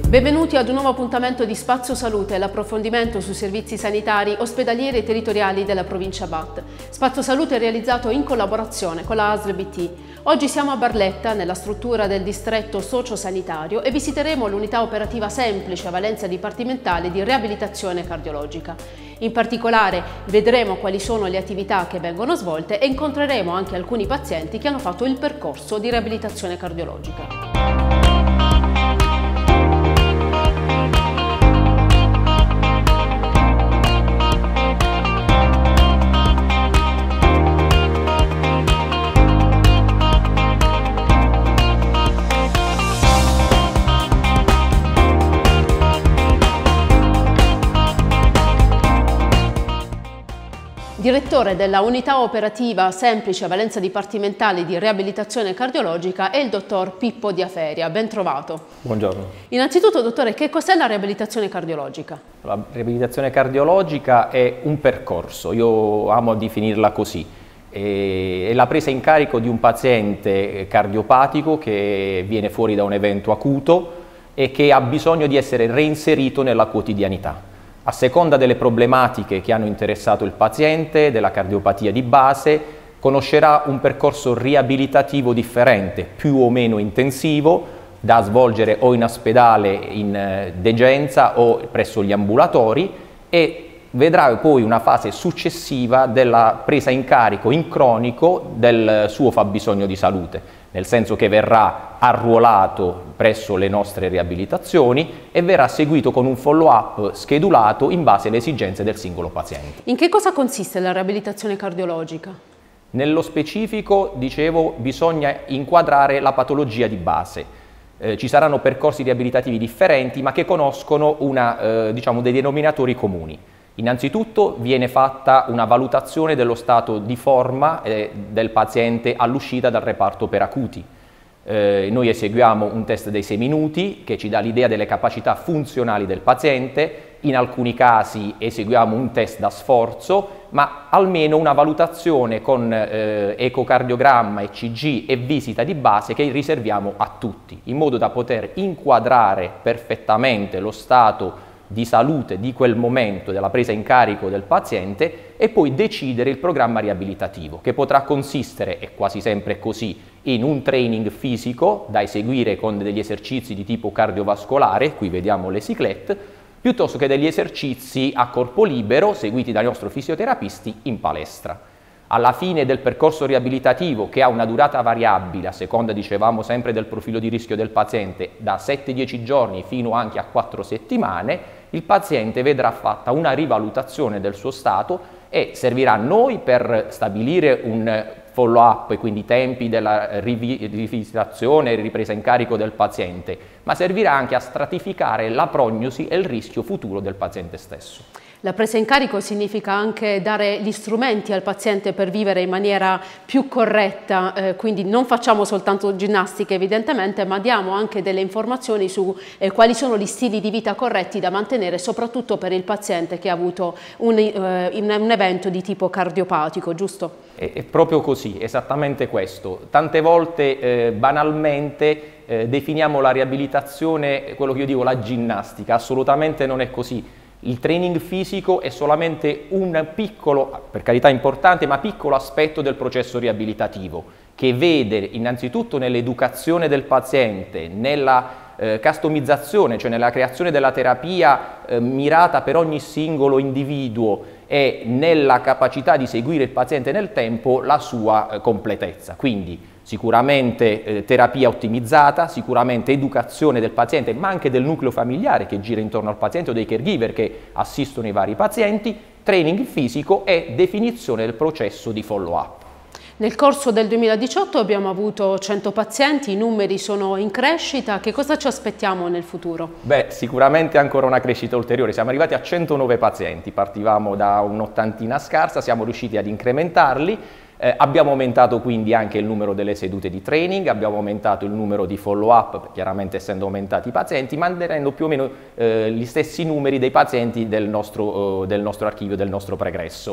Benvenuti ad un nuovo appuntamento di Spazio Salute, l'approfondimento sui servizi sanitari ospedalieri e territoriali della provincia BAT. Spazio Salute è realizzato in collaborazione con la ASL BT. Oggi siamo a Barletta, nella struttura del distretto sociosanitario, e visiteremo l'unità operativa semplice a valenza dipartimentale di riabilitazione cardiologica. In particolare vedremo quali sono le attività che vengono svolte e incontreremo anche alcuni pazienti che hanno fatto il percorso di riabilitazione cardiologica. Direttore della unità operativa semplice a valenza dipartimentale di riabilitazione cardiologica è il dottor Pippo Diaferia. Ben trovato. Buongiorno. Innanzitutto, dottore, che cos'è la riabilitazione cardiologica? La riabilitazione cardiologica è un percorso, io amo definirla così. È la presa in carico di un paziente cardiopatico che viene fuori da un evento acuto e che ha bisogno di essere reinserito nella quotidianità. A seconda delle problematiche che hanno interessato il paziente, della cardiopatia di base, conoscerà un percorso riabilitativo differente, più o meno intensivo, da svolgere o in ospedale in degenza o presso gli ambulatori, e vedrà poi una fase successiva della presa in carico in cronico del suo fabbisogno di salute, nel senso che verrà arruolato presso le nostre riabilitazioni e verrà seguito con un follow-up schedulato in base alle esigenze del singolo paziente. In che cosa consiste la riabilitazione cardiologica? Nello specifico, dicevo, bisogna inquadrare la patologia di base. Ci saranno percorsi riabilitativi differenti, ma che conoscono dei denominatori comuni. Innanzitutto viene fatta una valutazione dello stato di forma del paziente all'uscita dal reparto per acuti. Noi eseguiamo un test dei 6 minuti che ci dà l'idea delle capacità funzionali del paziente, in alcuni casi eseguiamo un test da sforzo, ma almeno una valutazione con ecocardiogramma, ECG e visita di base che riserviamo a tutti, in modo da poter inquadrare perfettamente lo stato di salute di quel momento della presa in carico del paziente e poi decidere il programma riabilitativo, che potrà consistere, e quasi sempre così, in un training fisico da eseguire con degli esercizi di tipo cardiovascolare, qui vediamo le ciclette, piuttosto che degli esercizi a corpo libero seguiti dai nostri fisioterapisti in palestra. Alla fine del percorso riabilitativo, che ha una durata variabile a seconda, dicevamo sempre, del profilo di rischio del paziente, da 7-10 giorni fino anche a 4 settimane, il paziente vedrà fatta una rivalutazione del suo stato e servirà a noi per stabilire un follow-up e quindi i tempi della rivisitazione e ripresa in carico del paziente, ma servirà anche a stratificare la prognosi e il rischio futuro del paziente stesso. La presa in carico significa anche dare gli strumenti al paziente per vivere in maniera più corretta, quindi non facciamo soltanto ginnastica evidentemente, ma diamo anche delle informazioni su quali sono gli stili di vita corretti da mantenere, soprattutto per il paziente che ha avuto un evento di tipo cardiopatico, giusto? È proprio così, esattamente questo. Tante volte banalmente definiamo la riabilitazione, quello che io dico, la ginnastica, assolutamente non è così. Il training fisico è solamente un piccolo, per carità importante, ma piccolo aspetto del processo riabilitativo, che vede innanzitutto nell'educazione del paziente, nella customizzazione, cioè nella creazione della terapia mirata per ogni singolo individuo e nella capacità di seguire il paziente nel tempo, la sua completezza. Quindi sicuramente terapia ottimizzata, sicuramente educazione del paziente, ma anche del nucleo familiare che gira intorno al paziente o dei caregiver che assistono i vari pazienti, training fisico e definizione del processo di follow-up. Nel corso del 2018 abbiamo avuto 100 pazienti, i numeri sono in crescita, che cosa ci aspettiamo nel futuro? Beh, sicuramente ancora una crescita ulteriore, siamo arrivati a 109 pazienti, partivamo da un'ottantina scarsa, siamo riusciti ad incrementarli. Abbiamo aumentato quindi anche il numero delle sedute di training, abbiamo aumentato il numero di follow-up, chiaramente essendo aumentati i pazienti, mantenendo più o meno gli stessi numeri dei pazienti del nostro archivio, del nostro pregresso.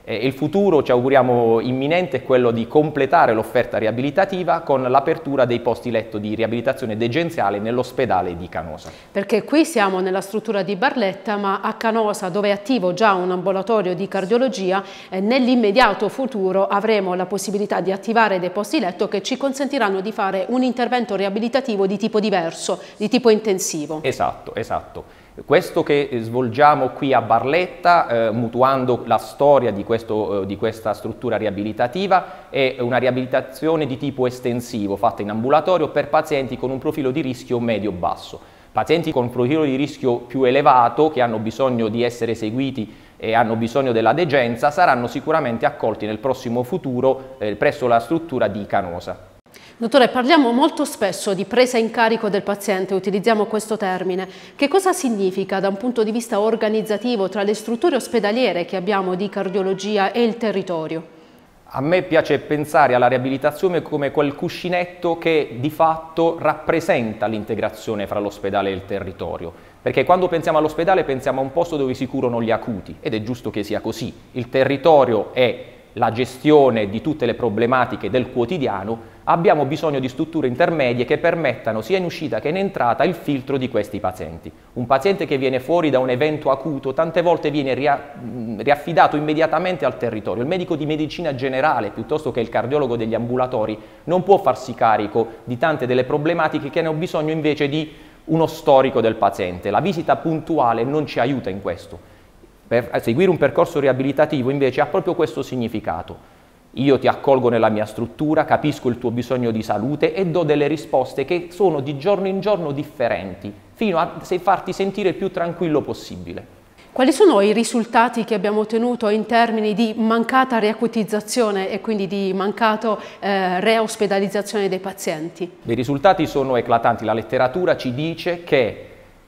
Il futuro, ci auguriamo imminente, è quello di completare l'offerta riabilitativa con l'apertura dei posti letto di riabilitazione degenziale nell'ospedale di Canosa. Perché qui siamo nella struttura di Barletta, ma a Canosa, dove è attivo già un ambulatorio di cardiologia, nell'immediato futuro avremo la possibilità di attivare dei posti letto che ci consentiranno di fare un intervento riabilitativo di tipo diverso, di tipo intensivo. Esatto, esatto. Questo che svolgiamo qui a Barletta, mutuando la storia di questa struttura riabilitativa, è una riabilitazione di tipo estensivo fatta in ambulatorio per pazienti con un profilo di rischio medio-basso. Pazienti con un profilo di rischio più elevato, che hanno bisogno di essere seguiti e hanno bisogno della degenza, saranno sicuramente accolti nel prossimo futuro presso la struttura di Canosa. Dottore, parliamo molto spesso di presa in carico del paziente, utilizziamo questo termine. Che cosa significa da un punto di vista organizzativo tra le strutture ospedaliere che abbiamo di cardiologia e il territorio? A me piace pensare alla riabilitazione come quel cuscinetto che di fatto rappresenta l'integrazione fra l'ospedale e il territorio, perché quando pensiamo all'ospedale pensiamo a un posto dove si curano gli acuti, ed è giusto che sia così. Il territorio è la gestione di tutte le problematiche del quotidiano. Abbiamo bisogno di strutture intermedie che permettano sia in uscita che in entrata il filtro di questi pazienti. Un paziente che viene fuori da un evento acuto tante volte viene riaffidato immediatamente al territorio. Il medico di medicina generale, piuttosto che il cardiologo degli ambulatori, non può farsi carico di tante delle problematiche che hanno bisogno invece di uno storico del paziente. La visita puntuale non ci aiuta in questo. Per seguire un percorso riabilitativo invece ha proprio questo significato. Io ti accolgo nella mia struttura, capisco il tuo bisogno di salute e do delle risposte che sono di giorno in giorno differenti, fino a farti sentire il più tranquillo possibile. Quali sono i risultati che abbiamo ottenuto in termini di mancata riacutizzazione e quindi di mancato reospedalizzazione dei pazienti? I risultati sono eclatanti. La letteratura ci dice che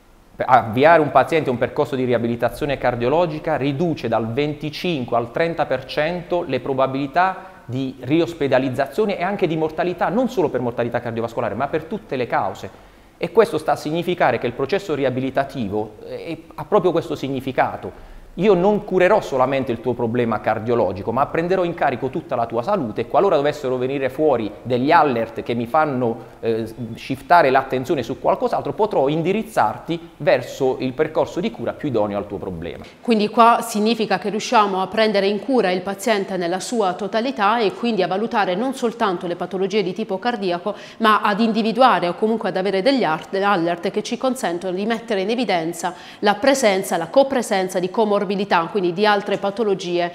avviare un paziente a un percorso di riabilitazione cardiologica riduce dal 25 al 30% le probabilità di riospedalizzazione e anche di mortalità, non solo per mortalità cardiovascolare, ma per tutte le cause. E questo sta a significare che il processo riabilitativo ha proprio questo significato. Io non curerò solamente il tuo problema cardiologico, ma prenderò in carico tutta la tua salute e qualora dovessero venire fuori degli alert che mi fanno shiftare l'attenzione su qualcos'altro, potrò indirizzarti verso il percorso di cura più idoneo al tuo problema. Quindi qua significa che riusciamo a prendere in cura il paziente nella sua totalità e quindi a valutare non soltanto le patologie di tipo cardiaco, ma ad individuare o comunque ad avere degli alert che ci consentono di mettere in evidenza la presenza, la copresenza di comorbidità, quindi di altre patologie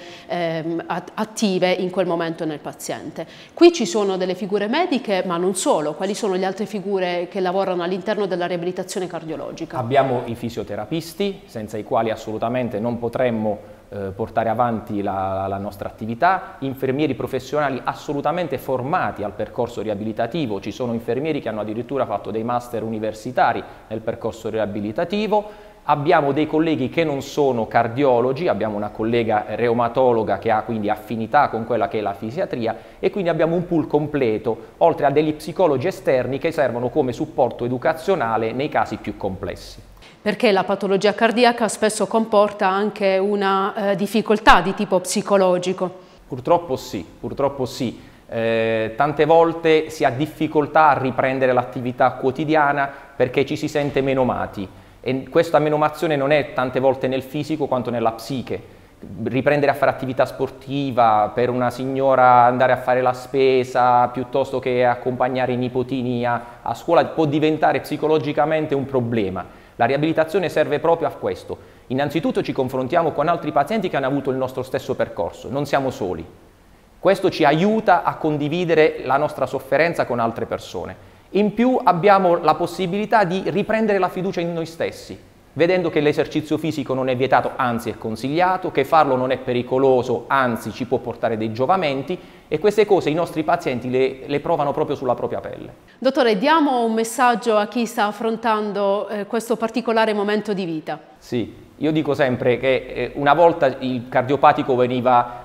attive in quel momento nel paziente. Qui ci sono delle figure mediche, ma non solo. Quali sono le altre figure che lavorano all'interno della riabilitazione cardiologica? Abbiamo i fisioterapisti, senza i quali assolutamente non potremmo portare avanti la nostra attività, infermieri professionali assolutamente formati al percorso riabilitativo. Ci sono infermieri che hanno addirittura fatto dei master universitari nel percorso riabilitativo. Abbiamo dei colleghi che non sono cardiologi, abbiamo una collega reumatologa che ha quindi affinità con quella che è la fisiatria e quindi abbiamo un pool completo, oltre a degli psicologi esterni che servono come supporto educazionale nei casi più complessi. Perché la patologia cardiaca spesso comporta anche una difficoltà di tipo psicologico. Purtroppo sì, purtroppo sì. Tante volte si ha difficoltà a riprendere l'attività quotidiana perché ci si sente menomati. E questa menomazione non è tante volte nel fisico quanto nella psiche. Riprendere a fare attività sportiva, per una signora andare a fare la spesa piuttosto che accompagnare i nipotini a scuola può diventare psicologicamente un problema. La riabilitazione serve proprio a questo. Innanzitutto ci confrontiamo con altri pazienti che hanno avuto il nostro stesso percorso, non siamo soli. Questo ci aiuta a condividere la nostra sofferenza con altre persone. In più abbiamo la possibilità di riprendere la fiducia in noi stessi, vedendo che l'esercizio fisico non è vietato, anzi è consigliato, che farlo non è pericoloso, anzi ci può portare dei giovamenti e queste cose i nostri pazienti le provano proprio sulla propria pelle. Dottore, diamo un messaggio a chi sta affrontando questo particolare momento di vita. Sì, io dico sempre che una volta al cardiopatico veniva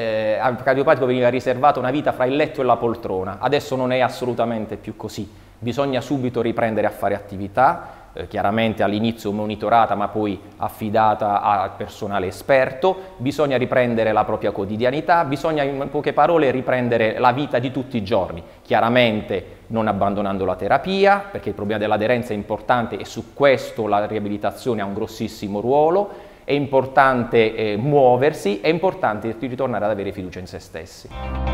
riservata una vita fra il letto e la poltrona, adesso non è assolutamente più così, bisogna subito riprendere a fare attività, chiaramente all'inizio monitorata ma poi affidata al personale esperto, bisogna riprendere la propria quotidianità, bisogna in poche parole riprendere la vita di tutti i giorni, chiaramente non abbandonando la terapia, perché il problema dell'aderenza è importante e su questo la riabilitazione ha un grossissimo ruolo, è importante muoversi, è importante ritornare ad avere fiducia in se stessi.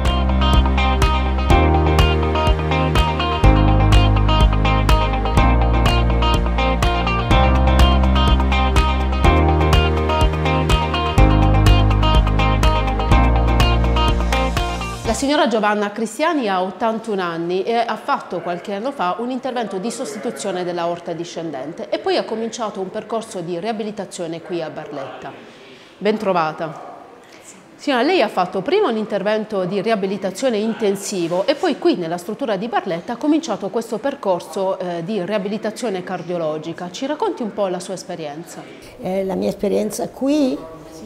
La signora Giovanna Cristiani ha 81 anni e ha fatto qualche anno fa un intervento di sostituzione dell'aorta discendente e poi ha cominciato un percorso di riabilitazione qui a Barletta. Ben trovata. Signora, lei ha fatto prima un intervento di riabilitazione intensivo e poi qui nella struttura di Barletta ha cominciato questo percorso di riabilitazione cardiologica. Ci racconti un po' la sua esperienza? La mia esperienza qui?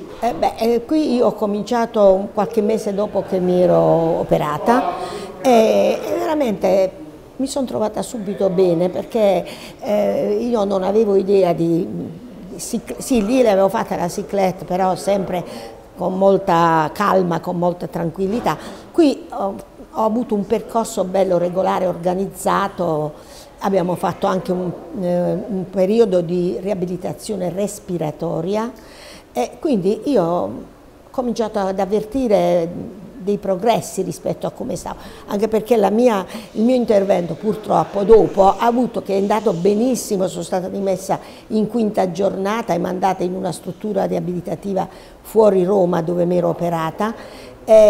Qui io ho cominciato qualche mese dopo che mi ero operata e veramente mi sono trovata subito bene perché io non avevo idea sì, lì l'avevo fatta la cyclette, però sempre con molta calma, con molta tranquillità. Qui ho avuto un percorso bello regolare, organizzato, abbiamo fatto anche un periodo di riabilitazione respiratoria. E quindi io ho cominciato ad avvertire dei progressi rispetto a come stavo, anche perché il mio intervento purtroppo dopo ha avuto che è andato benissimo, sono stata rimessa in 5ª giornata e mandata in una struttura riabilitativa fuori Roma dove mi ero operata.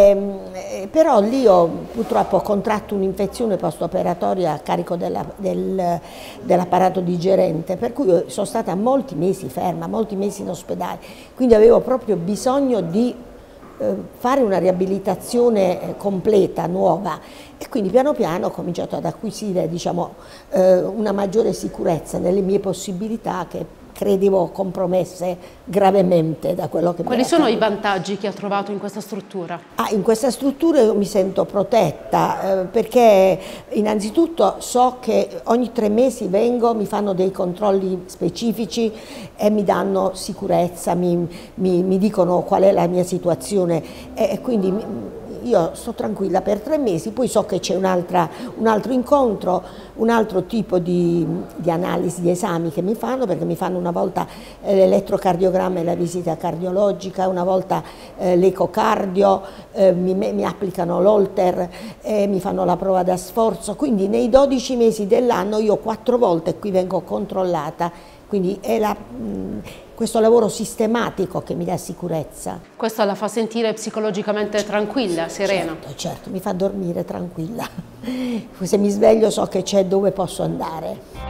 Però lì purtroppo ho contratto un'infezione post-operatoria a carico dell'apparato digerente, per cui sono stata molti mesi ferma, molti mesi in ospedale, quindi avevo proprio bisogno di fare una riabilitazione completa, nuova, e quindi piano piano ho cominciato ad acquisire, diciamo, una maggiore sicurezza nelle mie possibilità che credevo compromesse gravemente da quello che mi era Quali sono accaduto. i vantaggi che ha trovato in questa struttura? In questa struttura io mi sento protetta perché innanzitutto so che ogni 3 mesi vengo, mi fanno dei controlli specifici e mi danno sicurezza, mi dicono qual è la mia situazione e quindi io sto tranquilla per 3 mesi, poi so che c'è un altro incontro, un altro tipo di analisi, di esami che mi fanno, perché mi fanno una volta l'elettrocardiogramma e la visita cardiologica, una volta l'ecocardio, mi applicano l'Holter, mi fanno la prova da sforzo, quindi nei 12 mesi dell'anno io 4 volte qui vengo controllata, quindi è questo lavoro sistematico che mi dà sicurezza. Questo la fa sentire psicologicamente tranquilla, serena? Certo, mi fa dormire tranquilla. Se mi sveglio so che c'è dove posso andare.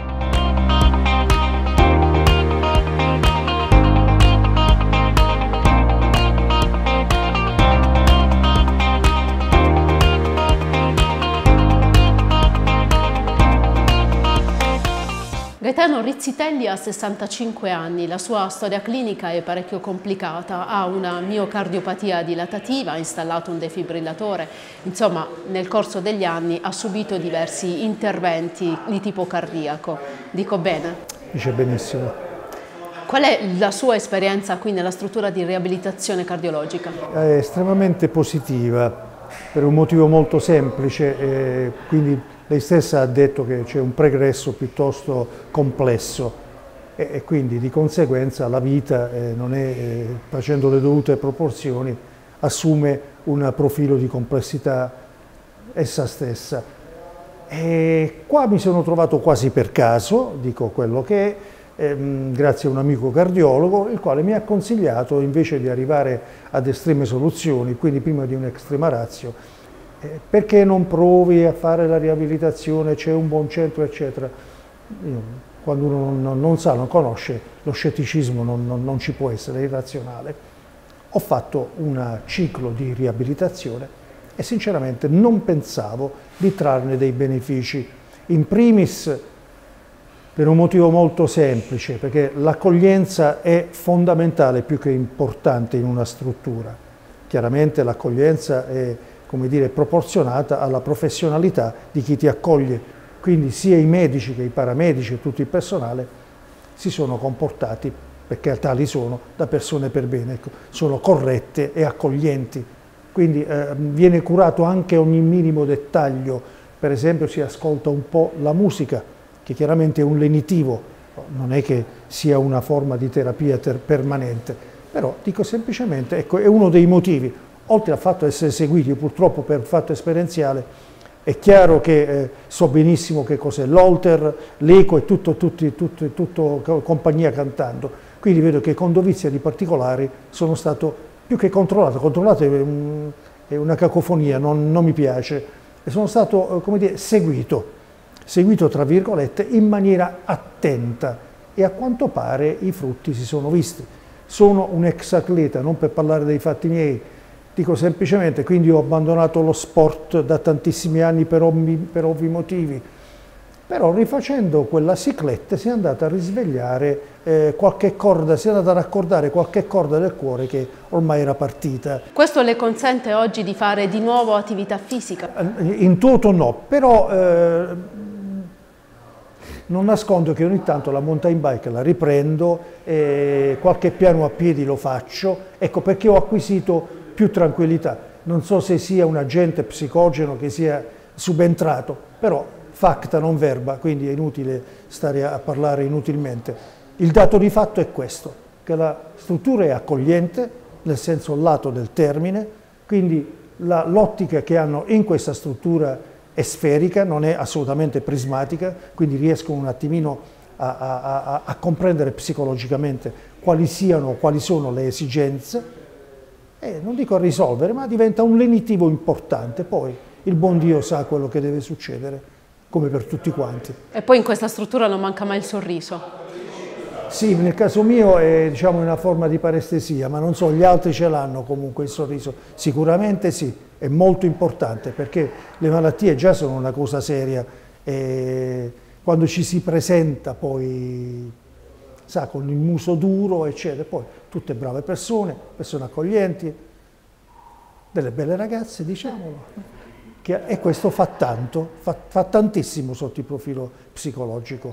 Gaetano Rizzitelli ha 65 anni, la sua storia clinica è parecchio complicata, ha una miocardiopatia dilatativa, ha installato un defibrillatore, insomma nel corso degli anni ha subito diversi interventi di tipo cardiaco. Dico bene? Dice benissimo. Qual è la sua esperienza qui nella struttura di riabilitazione cardiologica? È estremamente positiva per un motivo molto semplice, quindi lei stessa ha detto che c'è un pregresso piuttosto complesso e quindi di conseguenza la vita non è, facendo le dovute proporzioni, assume un profilo di complessità essa stessa. E qua mi sono trovato quasi per caso, dico quello che è, grazie a un amico cardiologo, il quale mi ha consigliato invece di arrivare ad estreme soluzioni, quindi prima di un'extrema ratio, perché non provi a fare la riabilitazione, c'è un buon centro, eccetera. Quando uno non sa, non conosce, lo scetticismo non ci può essere, è irrazionale. Ho fatto un ciclo di riabilitazione e sinceramente non pensavo di trarne dei benefici. In primis per un motivo molto semplice, perché l'accoglienza è fondamentale più che importante in una struttura. Chiaramente l'accoglienza è, come dire, proporzionata alla professionalità di chi ti accoglie, quindi sia i medici che i paramedici e tutto il personale si sono comportati, perché tali sono, da persone per bene, ecco, sono corrette e accoglienti. Quindi viene curato anche ogni minimo dettaglio, per esempio si ascolta un po' la musica, che chiaramente è un lenitivo, non è che sia una forma di terapia permanente, però dico semplicemente, ecco, è uno dei motivi, oltre al fatto di essere seguiti, io purtroppo per fatto esperienziale, è chiaro che so benissimo che cos'è l'Holter, l'Eco e tutto compagnia cantando, quindi vedo che con dovizia di particolari sono stato più che controllato è una cacofonia, non mi piace, e sono stato, come dire, seguito tra virgolette in maniera attenta e a quanto pare i frutti si sono visti. Sono un ex atleta, non per parlare dei fatti miei, dico semplicemente, quindi ho abbandonato lo sport da tantissimi anni per ovvi motivi, però rifacendo quella cicletta si è andata a risvegliare qualche corda, si è andata a raccordare qualche corda del cuore che ormai era partita. Questo le consente oggi di fare di nuovo attività fisica? In toto no, però non nascondo che ogni tanto la mountain bike la riprendo, qualche piano a piedi lo faccio, ecco perché ho acquisito più tranquillità. Non so se sia un agente psicogeno che sia subentrato, però facta non verba, quindi è inutile stare a parlare inutilmente. Il dato di fatto è questo, che la struttura è accogliente, nel senso lato del termine, quindi l'ottica che hanno in questa struttura è sferica, non è assolutamente prismatica, quindi riescono un attimino a comprendere psicologicamente quali sono le esigenze, e non dico a risolvere, ma diventa un lenitivo importante. Poi il buon Dio sa quello che deve succedere, come per tutti quanti. E poi in questa struttura non manca mai il sorriso? Sì, nel caso mio è, diciamo, una forma di parestesia, ma non so, gli altri ce l'hanno comunque il sorriso. Sicuramente sì, è molto importante, perché le malattie già sono una cosa seria e quando ci si presenta poi, sa, con il muso duro, eccetera, poi tutte brave persone accoglienti, delle belle ragazze, diciamolo, e questo fa tanto, fa tantissimo sotto il profilo psicologico.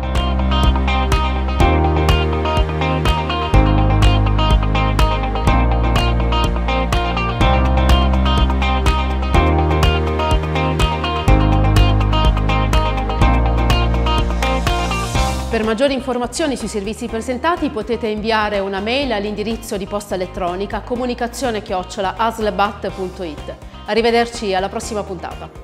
Per maggiori informazioni sui servizi presentati potete inviare una mail all'indirizzo di posta elettronica comunicazione@aslebat.it. Arrivederci alla prossima puntata.